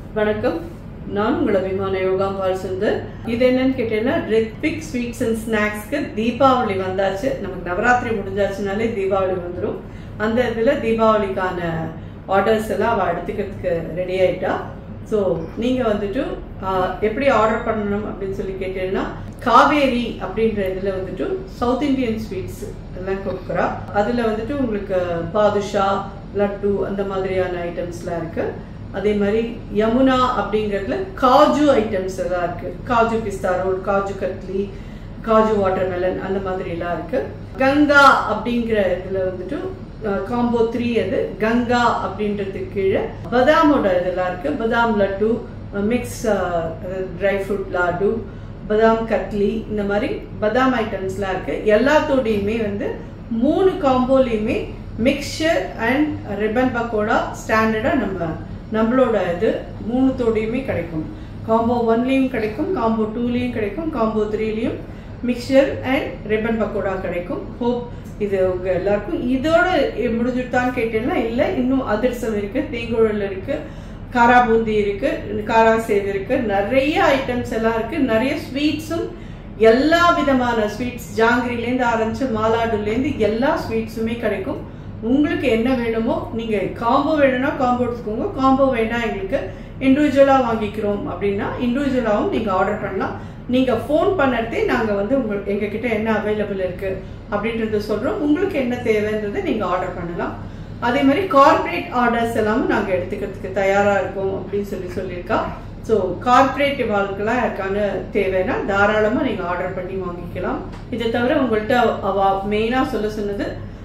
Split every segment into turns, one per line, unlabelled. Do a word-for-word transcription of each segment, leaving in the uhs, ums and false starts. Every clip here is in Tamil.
வணக்கம். நான் உங்கள் அபிமான யோகாம்பால் சுந்தர். இது என்னன்னு கேட்டீங்கன்னா, ரித்விக் ஸ்வீட்ஸ் அண்ட் ஸ்நாக்ஸ்க்கு தீபாவளி வந்தாச்சு. நமக்கு நவராத்திரி முடிஞ்சாச்சுனாலே தீபாவளி வந்துடும். அந்த இதில் தீபாவளிக்கான ஆர்டர்ஸ் எல்லாம் அவள் எடுத்துக்கிறதுக்கு ரெடி ஆயிட்டா. ஸோ நீங்கள் வந்துட்டு எப்படி ஆர்டர் பண்ணணும் அப்படின்னு சொல்லி கேட்டீங்கன்னா, காவேரி அப்படின்ற இதில் வந்துட்டு சவுத் இண்டியன் ஸ்வீட்ஸ் எல்லாம் கொடுக்குறா. அதில் வந்துட்டு உங்களுக்கு பாதுஷா, லட்டு அந்த மாதிரியான ஐட்டம்ஸ்லாம் இருக்குது. அதே மாதிரி யமுனா அப்படிங்கிறதுல காஜு ஐட்டம்ஸ் எல்லாம் இருக்குது. காஜு பிஸ்தா ரோல், காஜு கட்லி, காஜு வாட்டர்மெலன் அந்த மாதிரிலாம் இருக்குது. கங்கா அப்படிங்கிற இதில் வந்துட்டு காம்போ த்ரீ அது கங்கா அப்படின்றதுக்கு கீழே பதாமோட இதெல்லாம் இருக்குது. Badam laddu, mix dry fruit laddu, badam katli, இந்த மாதிரி பதாம் ஐட்டம்ஸ்லாம் இருக்குது. எல்லாத்தோடையுமே வந்து மூணு காம்போலையுமே மிக்சர் அண்ட் ரிப்பன் பக்கோடா ஸ்டாண்டர்டாக நம்ம நம்மளோட இது மூணுத்தோடையுமே கிடைக்கும். காம்போ ஒன்லேயும் கிடைக்கும், காம்போ டூலேயும் கிடைக்கும், காம்போ த்ரீலேயும் மிக்சர் அண்ட் ரிப்பன் பக்கோடா கிடைக்கும். ஹோப் இது உங்கள் எல்லாருக்கும் இதோட முடிஞ்சுட்டான்னு கேட்டீங்கன்னா, இல்லை, இன்னும் அதிரசம் இருக்குது, தேங்குழல் இருக்குது, காரா பூந்தி இருக்குது, காரா சேவ் இருக்குது, நிறைய ஐட்டம்ஸ் எல்லாம் இருக்குது. நிறைய ஸ்வீட்ஸும் எல்லா விதமான ஸ்வீட்ஸ், ஜாங்கிரிலேருந்து ஆரம்பிச்சு மாலாடுலேருந்து எல்லா ஸ்வீட்ஸுமே கிடைக்கும். உங்களுக்கு என்ன வேணுமோ, நீங்கள் காம்போ வேணும்னா காம்போ எடுத்துக்கோங்க. காம்போ வேணால் எங்களுக்கு இண்டிவிஜுவலாக வாங்கிக்கிறோம் அப்படின்னா இண்டிவிஜுவலாகவும் நீங்கள் ஆர்டர் பண்ணலாம். நீங்கள் ஃபோன் பண்ணுறதே நாங்கள் வந்து உங்கள் எங்ககிட்ட என்ன அவைலபிள் இருக்குது அப்படின்றத சொல்கிறோம். உங்களுக்கு என்ன தேவைன்றதை நீங்கள் ஆர்டர் பண்ணலாம். அதே மாதிரி கார்பரேட் ஆர்டர்ஸ் எல்லாமும் நாங்கள் எடுத்துக்கிறதுக்கு தயாராக இருக்கோம் அப்படின்னு சொல்லி சொல்லியிருக்கா. ஸோ கார்பரேட் வாழ்க்கெல்லாம் யாருக்கான தேவைன்னா தாராளமாக நீங்கள் ஆர்டர் பண்ணி வாங்கிக்கலாம். இதை தவிர உங்கள்கிட்ட அவ மெயினாக சொல்ல சொன்னது,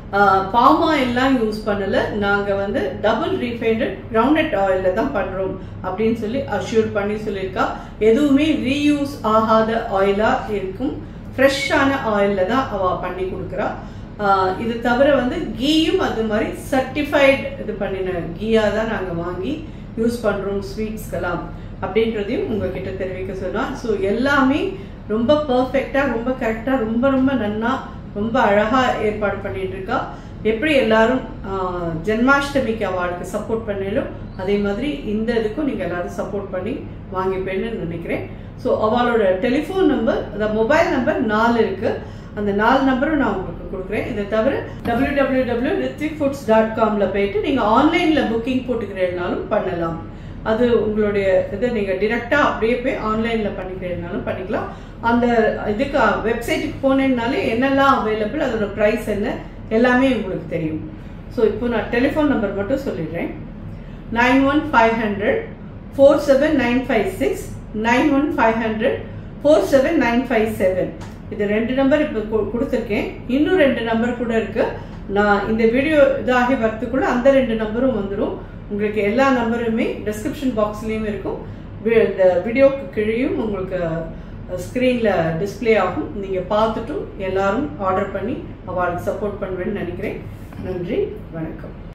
பாம் ஆயில்லாம் யூஸ் பண்ணல, நாங்கள் வந்து டபுள் ரீஃபைண்டட் கிரவுண்டட் ஆயிலில் தான் பண்ணுறோம் அப்படின்னு சொல்லி அஷ்யூர் பண்ணி சொல்லியிருக்கா. எதுவுமே ரீயூஸ் ஆகாத ஆயிலாக இருக்கும், ஃப்ரெஷ்ஷான ஆயிலில் தான் அவள் பண்ணி கொடுக்குறா. இது தவிர வந்து கீயும் அது மாதிரி சர்டிஃபைடு இது பண்ணின கீயாக தான் நாங்கள் வாங்கி யூஸ் பண்ணுறோம் ஸ்வீட்ஸ்க்கெல்லாம் அப்படின்றதையும் உங்ககிட்ட தெரிவிக்க சொன்னால். ஸோ எல்லாமே ரொம்ப பர்ஃபெக்டாக, ரொம்ப கரெக்டாக, ரொம்ப ரொம்ப நன்னா, ரொம்ப அழகாக ஏற்பாடு பண்ணிட்டு இருக்கா. எப்படி எல்லாரும் ஜென்மாஷ்டமிக்கு அவளுக்கு சப்போர்ட் பண்ணிடும், அதே மாதிரி இந்த இதுக்கும் நீங்கள் எல்லாரும் சப்போர்ட் பண்ணி வாங்கிப்பேன்னு நினைக்கிறேன். ஸோ அவளோட டெலிஃபோன் நம்பர், அந்த மொபைல் நம்பர் நாலு இருக்கு. அந்த நாலு நம்பரும் நான் உங்களுக்கு கொடுக்குறேன். இதை தவிர W W W Ritvik foods dot காம்ல போயிட்டு நீங்கள் ஆன்லைனில் புக்கிங் போட்டுக்கிறதுனாலும் பண்ணலாம். அது உங்களுடைய இதை நீங்கள் டிரெக்டாக அப்படியே போய் ஆன்லைனில் பண்ணிக்கிறதுனாலும் பண்ணிக்கலாம். அந்த இதுக்கு வெப்சைட்டுக்கு போனேன்னாலே என்னெல்லாம் அவைலபிள், அதோட ப்ரைஸ் என்ன எல்லாமே உங்களுக்கு தெரியும். ஸோ இப்போ நான் டெலிஃபோன் நம்பர் மட்டும் சொல்லிடுறேன். Nine one five hundred four seven nine five six nine one five hundred four seven nine five seven இது ரெண்டு நம்பர் இப்போ கொடுத்துருக்கேன். இன்னும் ரெண்டு நம்பர் கூட இருக்கு. நான் இந்த வீடியோ இதாகி வரத்துக்குள்ள அந்த ரெண்டு நம்பரும் வந்துடும். உங்களுக்கு எல்லா நம்பருமே டிஸ்கிரிப்ஷன் பாக்ஸ்லேயும் இருக்கும். இந்த வீடியோக்கு கீழேயும் உங்களுக்கு ஸ்க்ரீனில் டிஸ்பிளே ஆகும். நீங்கள் பார்த்துட்டும் எல்லாரும் ஆர்டர் பண்ணி அவளுக்கு சப்போர்ட் பண்ணுவேன்னு நினைக்கிறேன். நன்றி, வணக்கம்.